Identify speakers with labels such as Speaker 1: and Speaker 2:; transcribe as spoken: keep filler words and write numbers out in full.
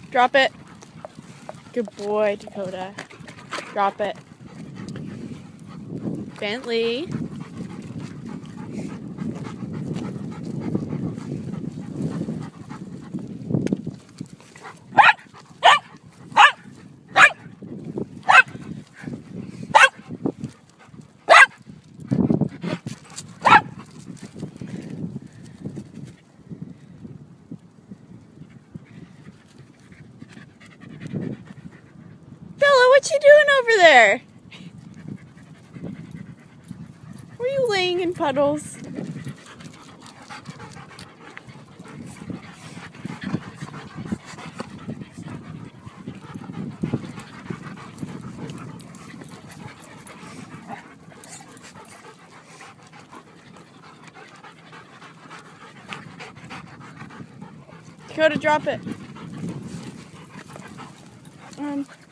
Speaker 1: Drop it. Good boy, Dakota. Drop it. Bentley. Bella, what you doing over there? Were you laying in puddles? Dakota, drop it. Um.